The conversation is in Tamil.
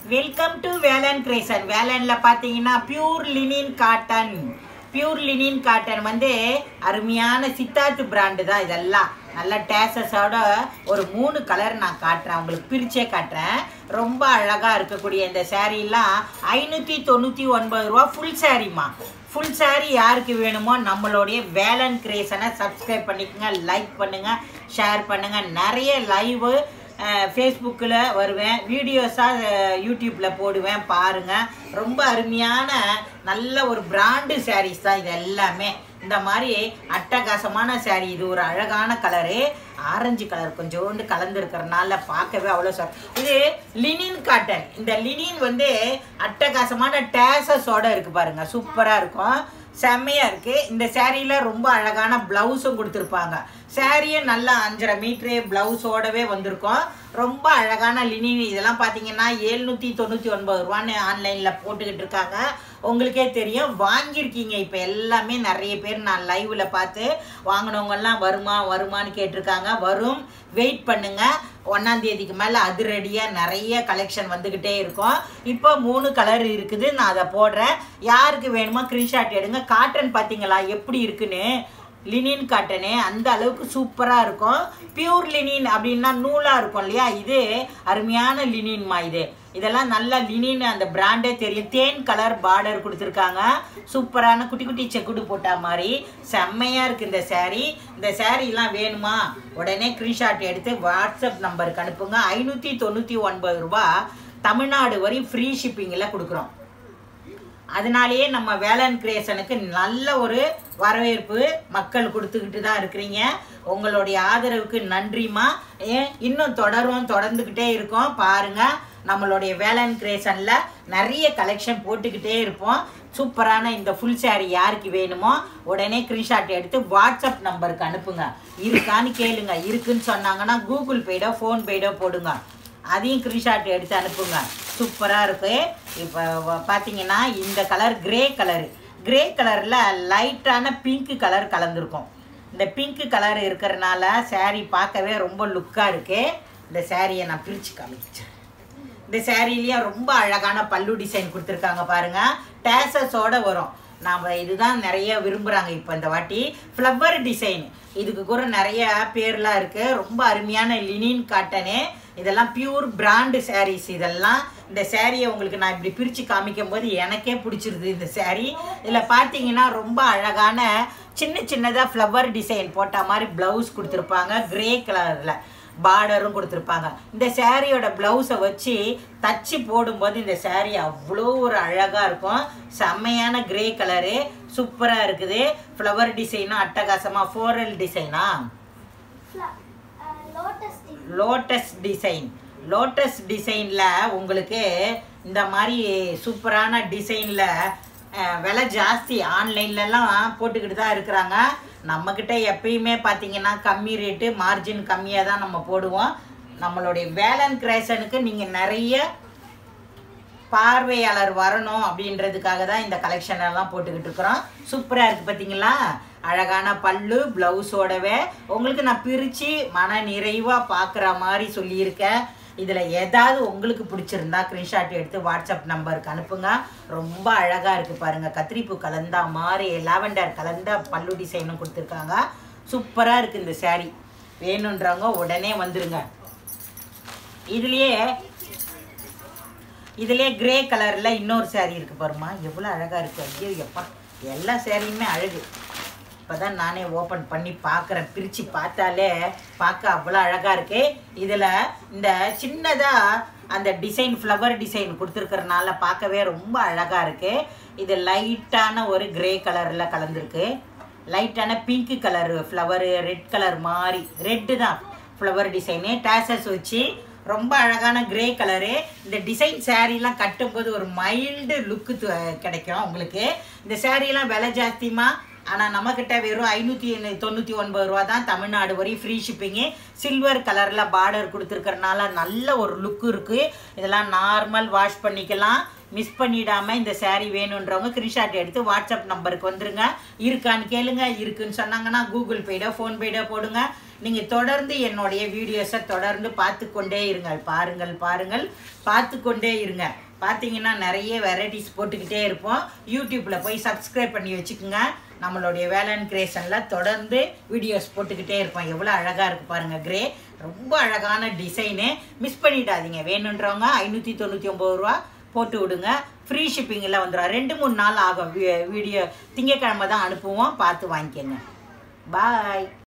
Welcome to Velan creation. வேலன்ல பார்த்தீங்கன்னா பியூர் லினின் காட்டன் வந்து அருமையான சித்தார்த் பிராண்டு தான். இதெல்லாம் நல்ல டேசஸோட ஒரு 3 கலர் நான் காட்டுறேன், உங்களுக்கு பிரிச்சே காட்டுறேன். ரொம்ப அழகாக இருக்கக்கூடிய இந்த சேரீலாம் 599 ரூபா. ஃபுல் சாரீமா, ஃபுல் சாரீ யாருக்கு வேணுமோ நம்மளுடைய வேலன் கிரேசனை சப்ஸ்கிரைப் பண்ணிக்கோங்க, லைக் பண்ணுங்கள், ஷேர் பண்ணுங்கள். நிறைய லைவு ஃபேஸ்புக்கில் வருவேன், வீடியோஸாக யூடியூப்பில் போடுவேன், பாருங்கள். ரொம்ப அருமையான நல்ல ஒரு பிராண்டு சாரீஸ் தான் இது எல்லாமே. இந்த மாதிரி அட்டகாசமான சாரீ. இது ஒரு அழகான கலரு, ஆரஞ்சு கலர் கொஞ்சோண்டு கலந்துருக்கிறதுனால பார்க்கவே அவ்வளோ சார். இது லினின் காட்டன். இந்த லினின் வந்து அட்டகாசமான டேசஸோடு இருக்குது பாருங்கள், சூப்பராக இருக்கும், செம்மையாக இருக்குது. இந்த சேரீயில் ரொம்ப அழகான ப்ளவுஸும் கொடுத்துருப்பாங்க. சேரீயே நல்லா 5.5 மீட்ரு ப்ளவுஸோடவே வந்திருக்கும். ரொம்ப அழகான லினின். இதெல்லாம் பார்த்தீங்கன்னா 799 ரூபான்னு ஆன்லைனில் போட்டுக்கிட்டு இருக்காங்க. உங்களுக்கே தெரியும், வாங்கியிருக்கீங்க இப்போ எல்லாமே. நிறைய பேர் நான் லைவில் பார்த்து வாங்கினவங்கெல்லாம் வருமானு கேட்டிருக்காங்க. வரும், வெயிட் பண்ணுங்கள். 1ஆம் தேதிக்கு மேலே அதிரடியாக நிறைய கலெக்ஷன் வந்துக்கிட்டே இருக்கும். இப்போ 3 கலர் இருக்குது, நான் அதை போடுறேன். யாருக்கு வேணுமோ ஸ்க்ரீன்ஷாட் எடுங்க. காட்டன் பார்த்தீங்களா எப்படி இருக்குன்னு? லினின் காட்டனு அந்த அளவுக்கு சூப்பராக இருக்கும். பியூர் லினின் அப்படின்னா நூலாக இருக்கும் இல்லையா, இது அருமையான லினின்மா. இதெல்லாம் நல்ல லினின், அந்த பிராண்டே தெரியும். தேன் கலர் பார்டர் கொடுத்துருக்காங்க, சூப்பரான குட்டி குட்டி செக்குடு போட்ட மாதிரி செம்மையாக இருக்குது இந்த சேரீ. இந்த சேரீலாம் வேணுமா உடனே ஸ்க்ரீன்ஷாட் எடுத்து வாட்ஸ்அப் நம்பருக்கு அனுப்புங்க. 599 ரூபா, தமிழ்நாடு வரை ஃப்ரீ ஷிப்பிங்கில் கொடுக்குறோம். அதனாலேயே நம்ம வேலன் கிரியேஷனுக்கு நல்ல ஒரு வரவேற்பு மக்கள் கொடுத்துக்கிட்டு தான் இருக்கிறீங்க. உங்களுடைய ஆதரவுக்கு நன்றிமா. இன்னும் தொடர்ந்துக்கிட்டே இருக்கோம். பாருங்கள், நம்மளுடைய வேலன் கிரியேஷனில் நிறைய கலெக்ஷன் போட்டுக்கிட்டே இருப்போம். சூப்பரான இந்த ஃபுல் சாரீ யாருக்கு வேணுமோ உடனே ஸ்க்ரீன்ஷாட் எடுத்து வாட்ஸ்அப் நம்பருக்கு அனுப்புங்க. இருக்கான்னு கேளுங்க. இருக்குன்னு சொன்னாங்கன்னா கூகுள் பேடோ ஃபோன்பேடோ போடுங்க, அதையும் ஸ்க்ரீன்ஷாட் எடுத்து அனுப்புங்க. சூப்பராக இருக்குது. இப்போ பார்த்தீங்கன்னா இந்த கலர் கிரே கலரில் லைட்டான பிங்க் கலர் கலந்துருக்கும். இந்த பிங்க் கலர் இருக்கிறதுனால சேரீ பார்க்கவே ரொம்ப லுக்காக இருக்குது. இந்த சேரீயை நான் பிரித்து காமிச்சேன். இந்த சேரீலேயும் ரொம்ப அழகான பல்லு டிசைன் கொடுத்துருக்காங்க பாருங்கள், டேசஸோடு வரும். நாம் இதுதான் நிறைய விரும்புகிறாங்க இப்போ இந்த வாட்டி. ஃப்ளவர் டிசைன், இதுக்கு கூட நிறைய பேர்லாம் இருக்குது. ரொம்ப அருமையான லினின் காட்டனு. இதெல்லாம் பியூர் பிராண்டு சாரீஸ் இதெல்லாம். இந்த சேரீயை உங்களுக்கு நான் இப்படி பிரித்து காமிக்கும் போது எனக்கே பிடிச்சிருது இந்த சேரீ. இதில் பார்த்தீங்கன்னா ரொம்ப அழகான சின்னதாக ஃப்ளவர் டிசைன் போட்ட மாதிரி ப்ளவுஸ் கொடுத்துருப்பாங்க. கிரே கலரில் பார்டரும் கொடுத்துருப்பாங்க. இந்த சேரீயோட ப்ளவுஸை வச்சு தச்சு போடும்போது இந்த சேரீ அவ்வளோ ஒரு அழகாக இருக்கும். செம்மையான கிரே கலரு, சூப்பராக இருக்குது. ஃப்ளவர் டிசைனும் அட்டகாசமாக. ஃப்ளோரல் டிசைனா, லோட்டஸ் டிசைனில் உங்களுக்கு இந்த மாதிரி சூப்பரான டிசைனில் விலை ஜாஸ்தி. ஆன்லைன்லலாம் போட்டுக்கிட்டு தான் இருக்கிறாங்க. நம்மக்கிட்ட எப்பயுமே பார்த்தீங்கன்னா கம்மி ரேட்டு, மார்ஜின் கம்மியாக தான் நம்ம போடுவோம். நம்மளுடைய வேலன் கிரியேஷனுக்கு நீங்கள் நிறைய பார்வையாளர் வரணும் அப்படின்றதுக்காக தான் இந்த கலெக்ஷன் எல்லாம் போட்டுக்கிட்டு இருக்கிறோம். சூப்பராக இருக்குது பார்த்தீங்களா? அழகான பல்லு ப்ளவுஸோடவே உங்களுக்கு நான் பிரித்து மன நிறைவாக பார்க்குற மாதிரி சொல்லியிருக்கேன். இதில் ஏதாவது உங்களுக்கு பிடிச்சிருந்தா ஸ்க்ரீன்ஷாட் எடுத்து வாட்ஸ்அப் நம்பருக்கு அனுப்புங்க. ரொம்ப அழகாக இருக்குது பாருங்கள், கத்திரிப்பூ கலந்தா மாதிரி லாவெண்டர் கலந்த பல்லு டிசைனும் கொடுத்துருக்காங்க. சூப்பராக இருக்குது இந்த சேரீ. வேணுன்றவங்க உடனே வந்துடுங்க. இதுலேயே கிரே கலரில் இன்னொரு சேரீ இருக்குது பாருமா, எவ்வளோ அழகாக இருக்குது. ஐயோ எப்பா, எல்லா சேரீயுமே அழகு. இப்போ தான் நானே ஓப்பன் பண்ணி பார்க்குறேன். பிரித்து பார்த்தாலே பார்க்க அவ்வளோ அழகாக இருக்குது. இதில் இந்த சின்னதாக அந்த டிசைன் ஃப்ளவர் டிசைன் கொடுத்துருக்கறனால பார்க்கவே ரொம்ப அழகாக இருக்குது. இது லைட்டான ஒரு கிரே கலரில் கலந்துருக்கு. லைட்டான pink colour flower, red colour மாதிரி, ரெட்டு தான் ஃப்ளவர் டிசைனு, டேசஸ் வச்சு ரொம்ப அழகான கிரே கலரு. இந்த டிசைன் சேரீலாம் கட்டும்போது ஒரு மைல்டு லுக்கு கிடைக்கும் உங்களுக்கு. இந்த சேரீலாம் விலை ஜாஸ்திமா, ஆனால் நம்மக்கிட்ட வெறும் 599 ரூபா தான், தமிழ்நாடு வரை ஃப்ரீ ஷிப்பிங்கு. சில்வர் கலரில் பார்டர் கொடுத்துருக்கறனால நல்ல ஒரு லுக்கு இருக்குது. இதெல்லாம் நார்மல் வாஷ் பண்ணிக்கலாம். மிஸ் பண்ணிடாமல் இந்த சேரீ வேணுன்றவங்க ஸ்க்ரீன்ஷாட் எடுத்து வாட்ஸ்அப் நம்பருக்கு வந்துடுங்க. இருக்கான்னு கேளுங்க. இருக்குன்னு சொன்னாங்கன்னா கூகுள் பேடோ ஃபோன்பேடோ போடுங்க. நீங்கள் தொடர்ந்து என்னுடைய வீடியோஸை தொடர்ந்து பார்த்து கொண்டே இருங்கள். பாருங்கள் பார்த்து கொண்டே இருங்க. பார்த்தீங்கன்னா நிறைய வெரைட்டிஸ் போட்டுக்கிட்டே இருப்போம். யூடியூப்பில் போய் சப்ஸ்கிரைப் பண்ணி வச்சுக்கோங்க. நம்மளுடைய வேலன் கிரியேஷனில் தொடர்ந்து வீடியோஸ் போட்டுக்கிட்டே இருப்போம். எவ்வளோ அழகாக இருக்குது பாருங்கள். கிரே ரொம்ப அழகான டிசைனு. மிஸ் பண்ணிடாதீங்க. வேணுன்றவங்க 599 ரூபா போட்டு விடுங்க. ஃப்ரீ ஷிப்பிங்கில் வந்துடும். 2-3 நாள் ஆகும். வீடியோ திங்கக்கிழமை தான் அனுப்புவோம். பார்த்து வாங்கிக்கோங்க. பாய்.